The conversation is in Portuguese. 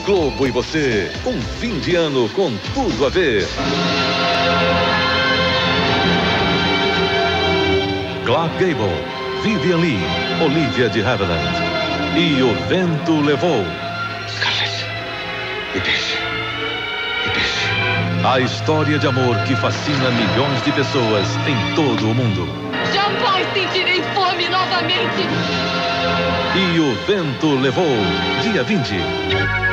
Globo e você, um fim de ano com tudo a ver. Clark Gable, Vivian Leigh, Olivia de Havilland e O Vento Levou. Scarlett, me deixe. A história de amor que fascina milhões de pessoas em todo o mundo. Jamais sentirei fome novamente. E O Vento Levou, dia 20.